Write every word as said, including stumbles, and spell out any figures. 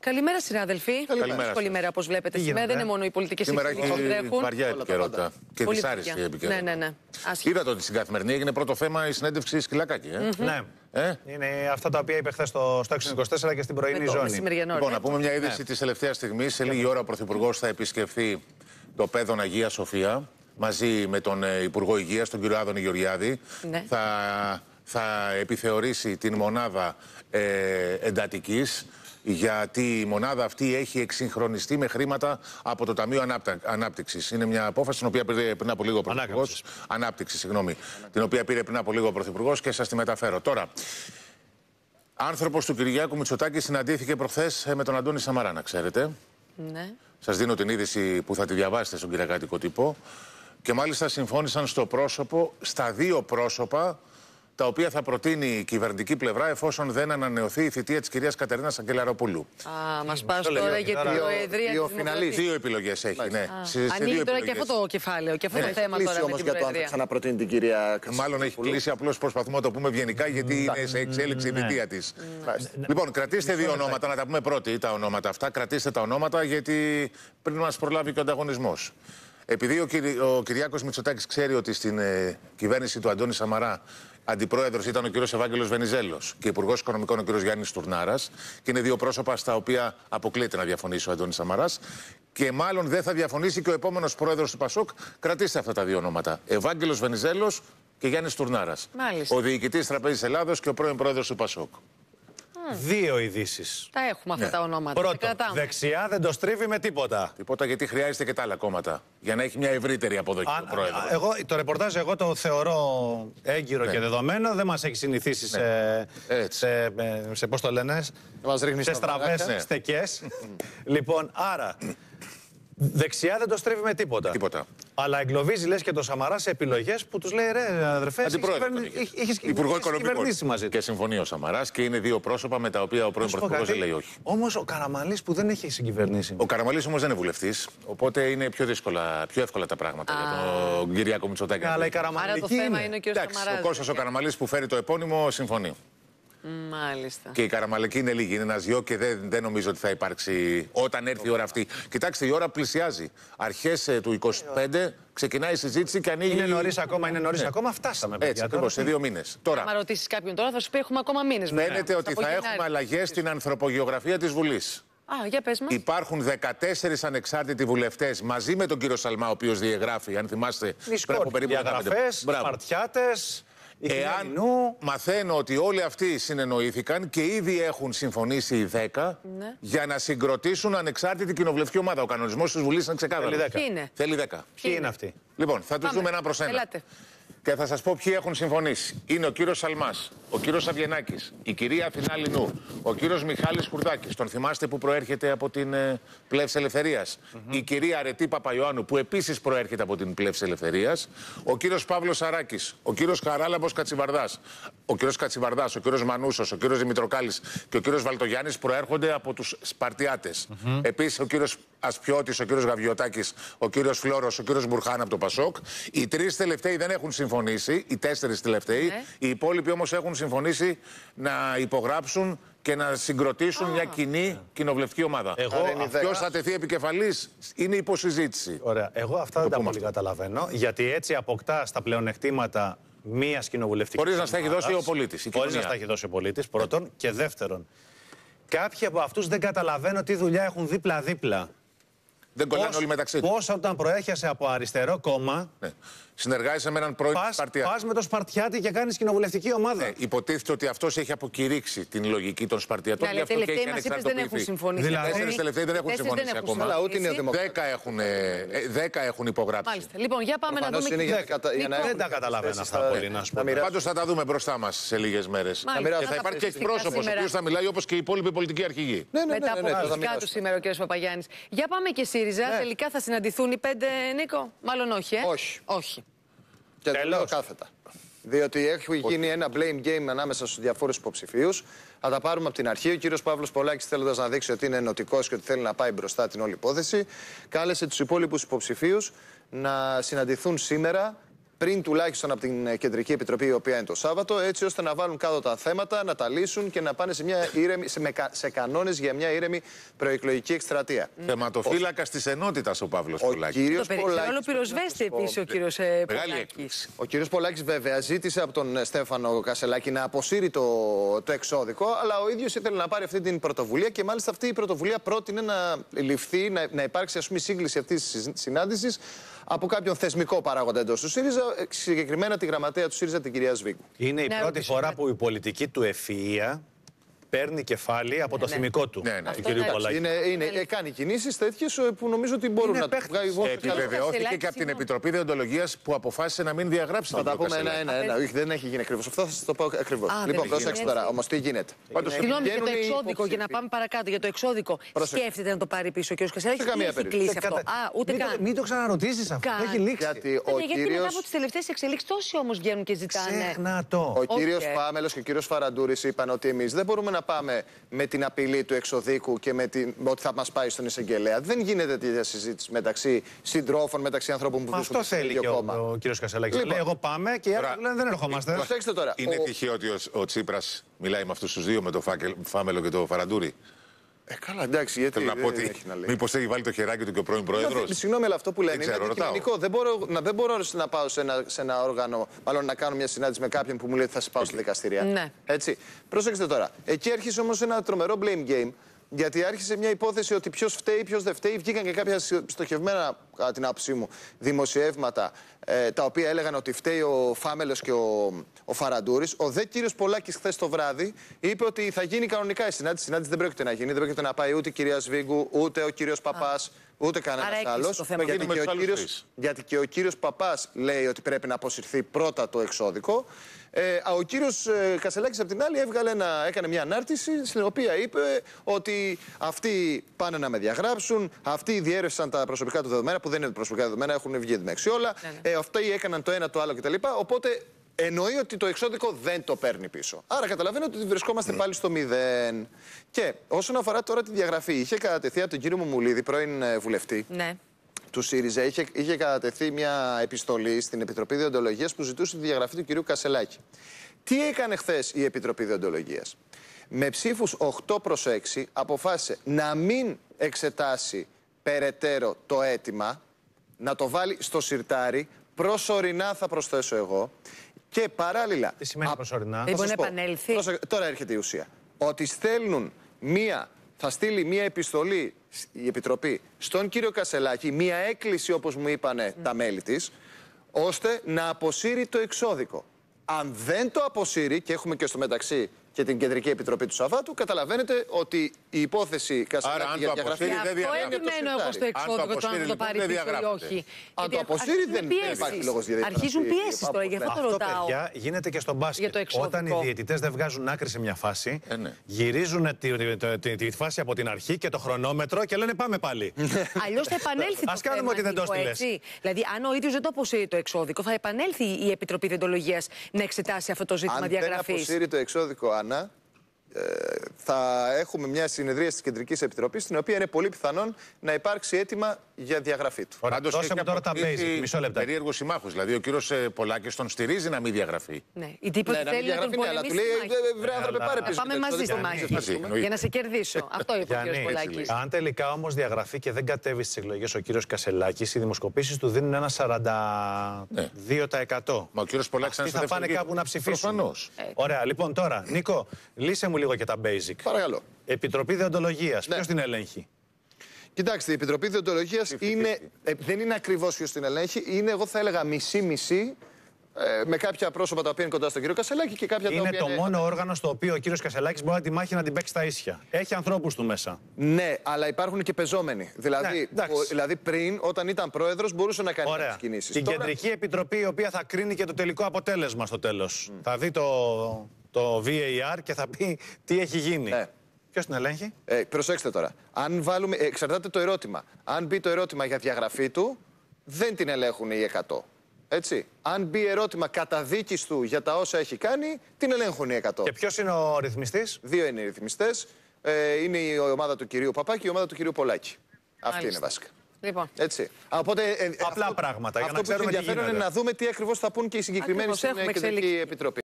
Καλημέρα, συνάδελφοι. Καλημέρα. Δύσκολη μέρα, όπως βλέπετε. Σήμερα δεν είναι μόνο οι πολιτικές εξελίξεις που τρέχουν. Βαριά επικαιρότητα. Και δυσάρεστη επικαιρότητα. Ναι, ναι, ναι. Είδατε ότι στην Καθημερινή έγινε πρώτο θέμα η συνέντευξη Σκυλακάκη. Ε? Mm-hmm. Ναι. Ε? Είναι αυτά τα οποία είπε χθες στο, στο έξι είκοσι τέσσερα και στην πρωινή ζώνη. Λοιπόν, να πούμε μια είδηση ναι. της τελευταίας στιγμής. Σε λίγη ώρα ο Πρωθυπουργός θα επισκεφθεί το Παιδόν Αγία Σοφία μαζί με τον Υπουργό Υγείας, τον κύριο Άδωνη Γεωργιάδη. Ναι. Θα, θα επιθεωρήσει την μονάδα ε, εντατικής, γιατί η μονάδα αυτή έχει εξυγχρονιστεί με χρήματα από το Ταμείο Ανάπτυξης. Είναι μια απόφαση την οποία πήρε πριν από λίγο ο Πρωθυπουργός. Ανάπτυξη, συγγνώμη. Την οποία πήρε πριν από λίγο ο Πρωθυπουργός και σας τη μεταφέρω. Τώρα, άνθρωπος του Κυριάκου Μητσοτάκη συναντήθηκε προχθές με τον Αντώνη Σαμαρά, να ξέρετε. Ναι. Σας δίνω την είδηση που θα τη διαβάσετε στον κυριακάτικο τύπο. Και μάλιστα συμφώνησαν στο πρόσωπο, στα δύο πρόσωπα, τα οποία θα προτείνει η κυβερνητική πλευρά εφόσον δεν ανανεωθεί η θητεία της κυρίας Κατερίνας Αγγελαροπούλου. Α, μας πας τώρα για την Προεδρία της Δημοκρατίας. Δύο επιλογές έχει, ναι. Ανοίγει τώρα και αυτό το κεφάλαιο και αυτό το θέμα τώρα με την για το αν θα ξαναπροτείνει την κυρία Κατερίνας. Μάλλον έχει κλείσει, απλώς προσπαθούμε να το πούμε ευγενικά, γιατί είναι σε εξέλιξη η θητεία της. Λοιπόν, κρατήστε δύο ονόματα, να τα πούμε πρώτοι τα ονόματα αυτά. Κρατήστε τα ονόματα, γιατί πριν μας προλάβει και ο ανταγωνισμός. Επειδή ο, Κυρι... ο Κυριάκος Μητσοτάκης ξέρει ότι στην ε, κυβέρνηση του Αντώνη Σαμαρά αντιπρόεδρος ήταν ο κύριος Ευάγγελος Βενιζέλος και υπουργός οικονομικών ο κύριος Γιάννης Τουρνάρας, και είναι δύο πρόσωπα στα οποία αποκλείεται να διαφωνήσει ο Αντώνης Σαμαράς, και μάλλον δεν θα διαφωνήσει και ο επόμενος πρόεδρος του Πασόκ. Κρατήστε αυτά τα δύο ονόματα. Ευάγγελος Βενιζέλος και Γιάννης Τουρνάρας. Μάλιστα. Ο διοικητής Τραπέζης Ελλάδος και ο πρώην πρόεδρος του Πασόκ. Δύο ειδήσεις. Τα έχουμε αυτά ναι. τα ονόματα. Πρώτο, δεξιά δεν το στρίβει με τίποτα. Τίποτα, γιατί χρειάζεται και τα άλλα κόμματα για να έχει μια ευρύτερη αποδοχή του πρόεδρου. Εγώ, το ρεπορτάζ εγώ το θεωρώ έγκυρο ναι. και δεδομένο. Δεν μας έχει συνηθίσει ναι. σε, σε, σε, σε πώς το λένε, σε στραβές ναι. στεκές. Λοιπόν, άρα, δεξιά δεν το στρίβει με τίποτα. τίποτα. Αλλά εγκλωβίζει, λες, και το Σαμαρά σε επιλογές που τους λέει, ρε αδερφέ, είχες Υπουργό Οικονομικών. Και συμφωνεί ο Σαμαράς και είναι δύο πρόσωπα με τα οποία ο πρώην Πρωθυπουργός δεν λέει όχι. Όμως ο Καραμανλής που δεν έχει συγκυβερνήσει. Ο Καραμανλής όμως δεν είναι βουλευτής, οπότε είναι πιο, δύσκολα, πιο εύκολα τα πράγματα Α. για τον Κυριάκο Μητσοτάκη. Αλλά η Καραμανλή. το θέμα είναι ο κ. Σαμαράς. Ο Κώστας ο Καραμανλής που φέρει το επώνυμο συμφωνεί. Μάλιστα. Και η Καραμαλική είναι λίγη, είναι ένας γιο και δεν, δεν νομίζω ότι θα υπάρξει όταν έρθει η ώρα αυτή. Κοιτάξτε, η ώρα πλησιάζει. Αρχές ε, του είκοσι πέντε ξεκινάει η συζήτηση και ανοίγει. Είναι νωρίς ακόμα, είναι νωρίς ναι. ακόμα, φτάσαμε. Έτσι, ακριβώς, σε δύο μήνες. Τώρα, άμα ρωτήσεις κάποιον τώρα, θα σου πει έχουμε ακόμα μήνες. Φαίνεται ότι θα έχουμε αλλαγές στην ανθρωπογεωγραφία της Βουλής. Α, για πες μας. Υπάρχουν δεκατέσσερις ανεξάρτητοι βουλευτές μαζί με τον κύριο Σαλμά, ο οποίος διαγράφει, αν θυμάστε. Διαγραφές, Σπαρτιάτες. Εάν μαθαίνω ότι όλοι αυτοί συνεννοήθηκαν και ήδη έχουν συμφωνήσει οι δέκα ναι. για να συγκροτήσουν ανεξάρτητη κοινοβουλευτική ομάδα. Ο κανονισμός της Βουλής είναι ξεκάθαρος. Ποιοι είναι? Θέλει δέκα. Ποιοι είναι αυτοί? Λοιπόν, θα τους δούμε ένα προς ένα. Ελάτε. Και θα σας πω ποιοι έχουν συμφωνήσει. Είναι ο κύριος Σαλμάς, ο κύριος Αβγενάκης, η κυρία Αθηνά Λινού, ο κύριος Μιχάλης Κουρδάκης, τον θυμάστε που προέρχεται από την ε, Πλεύση Ελευθερίας, mm-hmm. η κυρία Αρετή Παπαϊωάννου που επίσης προέρχεται από την Πλεύση Ελευθερίας, ο κύριος Παύλος Σαράκης, ο κύριος Χαράλαμπος Κατσιβαρδάς, ο κύριος Κατσιβαρδάς, ο κύριος Μανούσος, ο κύριος Δημητροκάλης και ο κύριος Βαλτογιάννης προέρχονται από τους Σπαρτιάτες. Mm-hmm. Επίσης ο κύριος Ασπιώτης, ο κύριος Γαβιωτάκης, ο κύριος Φλόρος, ο κύριος Μπουρχάν από το Πασόκ. Οι τρεις τελευταίοι δεν έχουν συμφωνήσει, οι τέσσερις τελευταίοι. Ναι. Οι υπόλοιποι όμως έχουν συμφωνήσει να υπογράψουν και να συγκροτήσουν ah. μια κοινή κοινοβουλευτική ομάδα. Ποιος θα τεθεί επικεφαλής είναι υποσυζήτηση. Ωραία. Εγώ αυτά δεν τα πολύ καταλαβαίνω, γιατί έτσι αποκτά τα πλεονεκτήματα μιας κοινοβουλευτικής. Χωρίς να στα έχει δώσει ο πολίτης. Χωρίς να στα έχει δώσει ο πολίτης, πρώτον. Και δεύτερον, κάποιοι από αυτούς δεν καταλαβαίνω τι δουλειά έχουν δίπλα-δίπλα. Δεν κολλάνε όλοι μεταξύ τους. Πώς όταν προέρχεσαι από αριστερό κόμμα. Ναι. Συνεργάζεσαι με έναν πρώην Σπαρτιάτη. Πας με τον Σπαρτιάτη και κάνεις κοινοβουλευτική ομάδα. Ναι, υποτίθεται ότι αυτός έχει αποκηρύξει την λογική των Σπαρτιατών. Ναι, οι τελευταίοι μας είπες δεν έχουν συμφωνήσει. Δηλαδή, οι τέσσερις τελευταίοι δεν έχουν συμφωνήσει δεν ακόμα. Αλλά ούτε είναι δέκα έχουν υπογράψει. Μάλιστα. Λοιπόν, για πάμε να δούμε. Δεν τα καταλαβαίνω αυτά πολύ, να σου πω. Πάντως θα τα δούμε μπροστά μας σε λίγες μέρες. Και θα υπάρχει και εκπρόσωπος ο οποίος θα μιλάει όπως και οι υπόλοιποι πολιτικοί αρχηγοί. Μετά από τα δικά του σήμερα ο κ. Παπαγιάννης. Για πάμε και ΣΥΡΙΖΑ. Τελικά θα συναντηθούν οι πέντε, Νίκο? Μάλλον όχι, ε? Όχι. Όχι. Και το λέω κάθετα. Διότι έχει γίνει ένα blame game ανάμεσα στους διαφόρους υποψηφίους. Θα τα πάρουμε από την αρχή. Ο κύριος Παύλος Πολάκης, θέλοντας να δείξει ότι είναι ενωτικός και ότι θέλει να πάει μπροστά την όλη υπόθεση, κάλεσε τους υπόλοιπους υποψηφίους να συναντηθούν σήμερα πριν τουλάχιστον από την Κεντρική Επιτροπή, η οποία είναι το Σάββατο, έτσι ώστε να βάλουν κάτω τα θέματα, να τα λύσουν και να πάνε σε, μια ήρεμη, σε, σε κανόνες για μια ήρεμη προεκλογική εκστρατεία. Mm. Θεματοφύλακας της ενότητας ο Παύλος Πολάκης. Το περιφερειόλο πυροσβέστη επίσης ο κύριος Πολάκης. Ο κύριος Πολάκης βέβαια ζήτησε από τον Στέφανο Κασελάκη να αποσύρει το, το εξώδικο, αλλά ο ίδιος ήθελε να πάρει αυτή την πρωτοβουλία και μάλιστα αυτή η πρωτοβουλία πρότεινε να ληφθεί, να, να υπάρξει ας πούμε σύγκληση αυτής της συνάντησης από κάποιον θεσμικό παράγοντα εντός του ΣΥΡΙΖΑ, συγκεκριμένα τη γραμματέα του ΣΥΡΙΖΑ, την κυρία Σβίγκου. Είναι η ναι, πρώτη φορά που η πολιτική του ευφυΐα παίρνει κεφάλι από το ναι. θυμικό του. Ναι, ναι. Του κυρίου Πολάκη. Είναι, είναι, είναι, κάνει κινήσεις τέτοιες που νομίζω ότι μπορούν είναι να βγάλουν. Επιβεβαιώθηκε και από την Επιτροπή Δεοντολογίας που αποφάσισε να μην διαγράψει την Θα τα πούμε ένα-ένα. Ένα. Δεν έχει γίνει ακριβώς αυτό, θα σας το πω ακριβώς. Λοιπόν, προσέξτε τώρα, όμως τι γίνεται. Συγγνώμη, για το εξώδικο, για να πάμε παρακάτω, για το εξώδικο. Σκέφτεται να το πάρει πίσω ο κ. Κασελάκης. Δεν έχει κλείσει αυτό. Ούτε καν. Μην το ξαναρωτήσεις αυτό. Έχει λήξει. Γιατί μετά από τις τελευταίες εξελίξεις τόσοι όμως βγαίνουν και ζητάνε. Ξέχνα το. Ο κύριος Πάμελος και ο κύριος Φαραντούρης είπαν ότι εμείς δεν μπορούμε να πάμε με την απειλή του εξωδίκου και με, την, με ότι θα μας πάει στον εισαγγελέα. Δεν γίνεται τέτοια συζήτηση μεταξύ συντρόφων, μεταξύ ανθρώπων που βρίσκονται στο ίδιο κόμμα. Αυτό θέλει και ο, ο κύριος Κασελάκης. Λοιπόν, λέει, εγώ πάμε και οι άλλοι λένε δεν ερχόμαστε. Προσέξτε τώρα. Είναι ο... τυχαίο ότι ο, ο Τσίπρας μιλάει με αυτούς τους δύο, με τον Φάμελο και τον Φαραντούρη. Ε, καλά, εντάξει, γιατί. Θέλω να πω ότι μήπως έχει βάλει το χεράκι του και ο πρώην πρόεδρος. Συγγνώμη, αλλά αυτό που λένε είναι αντικειμενικό. Δεν μπορώ, να, δεν μπορώ να πάω σε ένα, σε ένα όργανο, μάλλον να κάνω μια συνάντηση με κάποιον που μου λέει ότι θα σε πάω okay. στη δικαστηρία. Ναι. Έτσι. Πρόσεξτε τώρα. Εκεί άρχισε όμως ένα τρομερό blame game. Γιατί άρχισε μια υπόθεση ότι ποιος φταίει, ποιος δεν φταίει. Βγήκαν και κάποια στοχευμένα, κατά την άποψή μου, δημοσιεύματα ε, τα οποία έλεγαν ότι φταίει ο Φάμελος και ο, ο Φαραντούρης. Ο δε κύριος Πολάκης χθες το βράδυ είπε ότι θα γίνει κανονικά η συνάντηση. Η συνάντηση δεν πρόκειται να γίνει, δεν πρόκειται να πάει ούτε η κυρία Σβίγκου, ούτε ο κύριος Παπάς, ούτε κανένας άλλος. Γιατί, γιατί και ο κύριος Παπάς λέει ότι πρέπει να αποσυρθεί πρώτα το εξώδικο. Ε, ο κύριος ε, Κασελάκης απ' την άλλη έβγαλε ένα, έκανε μια ανάρτηση στην οποία είπε ότι αυτοί πάνε να με διαγράψουν, αυτοί διέρευσαν τα προσωπικά του δεδομένα, που δεν είναι προσωπικά δεδομένα, έχουν βγει εντωμεταξύ όλα. Ε, αυτοί έκαναν το ένα το άλλο κτλ. Οπότε εννοεί ότι το εξώδικο δεν το παίρνει πίσω. Άρα καταλαβαίνετε ότι βρισκόμαστε mm. πάλι στο μηδέν. Και όσον αφορά τώρα τη διαγραφή, είχε κατατεθεί από τον κύριο Μουμουλίδη, πρώην βουλευτή. Ναι. Του ΣΥΡΙΖΑ είχε, είχε κατατεθεί μια επιστολή στην Επιτροπή Δεοντολογίας που ζητούσε τη διαγραφή του κυρίου Κασελάκη. Τι έκανε χθες η Επιτροπή Δεοντολογίας? Με ψήφους οκτώ προς έξι αποφάσισε να μην εξετάσει περαιτέρω το αίτημα, να το βάλει στο σιρτάρι, προσωρινά θα προσθέσω εγώ, και παράλληλα... Τι σημαίνει προσωρινά? Δεν μπορεί να επανέλθει. Τώρα έρχεται η ουσία. Ότι στέλνουν μία... Θα στείλει μία επιστολή η Επιτροπή στον κύριο Κασελάκη, μία έκκληση όπως μου είπανε mm. τα μέλη της, ώστε να αποσύρει το εξώδικο. Αν δεν το αποσύρει, και έχουμε και στο μεταξύ και την Κεντρική Επιτροπή του Σαββάτου, καταλαβαίνετε ότι η υπόθεση Κασελάκη για διαγραφή δεν διαγράφεται. Αυτό επιμένω εγώ στο εξώδικο, το αν το πάρει πίσω ή όχι. Αν το αποσύρει δεν υπάρχει λόγος για διαγραφή. Αρχίζουν πιέσεις τώρα, γι' αυτό το ρωτάω. Αυτό, παιδιά, γίνεται και στο μπάσκετ. Όταν οι διαιτητές δεν βγάζουν άκρη σε μια φάση, ε, ναι. γυρίζουν τη, τη, τη, τη φάση από την αρχή και το χρονόμετρο και λένε πάμε πάλι. Αλλιώς θα επανέλθει το Ας κάνουμε ότι δεν το έστειλες. Δηλαδή, αν ο ίδιος δεν το αποσύρει το εξώδικο, θα επανέλθει η Επιτροπή Δεοντολογίας να εξετάσει αυτό το ζήτημα διαγραφής. Αν δεν αποσύρει το εξώδικο, Άννα, θα έχουμε μια συνεδρία της Κεντρικής Επιτροπής, στην οποία είναι πολύ πιθανόν να υπάρξει αίτημα για διαγραφή του. Πάντως δώσαμε τώρα τα basic, μισό λεπτά. Περίεργος συμμάχος, δηλαδή ο κύριος Πολάκης τον στηρίζει να μην διαγραφεί. Ναι, η τύπος ναι, θέλει να τον πολεμήσει. του λέει, βρε άνθρωπε, πάρε πίσω. Πάμε μαζί στη μάχη, για να σε κερδίσω. Αυτό είπε ο κύριος Πολάκης. Αν τελικά όμως διαγραφεί και δεν κατέβει στις εκλογές ο κύριος Κασελάκης, οι δημοσκοπήσεις του δίνουν ένα σαράντα δύο τοις εκατό. Μα ο κύριος Πολάκης θα πάνε κάπου να ψηφίσουν. Ωραία, λοιπόν τώρα, Νίκο, λύσε μου λίγο και τα basic. Παρακαλώ. Επιτροπή Δεοντολογίας. Ναι. Ποιος την ελέγχει? Κοιτάξτε, η Επιτροπή Δεοντολογίας είναι, ε, δεν είναι ακριβώς ποιος την ελέγχει. Είναι, εγώ θα έλεγα, μισή-μισή. Ε, με κάποια πρόσωπα τα οποία είναι κοντά στον κύριο Κασελάκη και κάποια είναι τα οποία το είναι... μόνο όργανο στο οποίο ο κύριος Κασελάκης μπορεί να τη μάχη να την παίξει στα ίσια. Έχει ανθρώπους του μέσα. Ναι, αλλά υπάρχουν και πεζόμενοι. Δηλαδή, ναι, ο, δηλαδή πριν, όταν ήταν πρόεδρος, μπορούσε να κάνει τις κινήσεις. Την Τώρα... Κεντρική Επιτροπή, η οποία θα κρίνει και το τελικό αποτέλεσμα στο τέλος. Mm. Θα δει το, το βι έι αρ και θα πει τι έχει γίνει. Ναι. Ποιος την ελέγχει? Ε, προσέξτε τώρα. Αν βάλουμε, εξαρτάται το ερώτημα. Αν μπει το ερώτημα για διαγραφή του, δεν την ελέγχουν οι εκατό. Έτσι. Αν μπει ερώτημα καταδίκης του για τα όσα έχει κάνει, την ελέγχουν οι εκατό. Και ποιος είναι ο ρυθμιστής? Δύο είναι οι ρυθμιστές. Ε, είναι η ομάδα του κυρίου Παπάκη και η ομάδα του κυρίου Πολάκη. Αυτή Μάλιστα. είναι βασικά. Λοιπόν. Έτσι. Οπότε, ε, Απλά αυτό, πράγματα. Αυτό για να που έχει ξέρουμε τι ενδιαφέρον είναι γίνεται. να δούμε τι ακριβώς θα πούν και οι συγκεκριμένοι Ακριβώς, στην έχουμε Κεντρική εξέλιξη. Επιτροπή.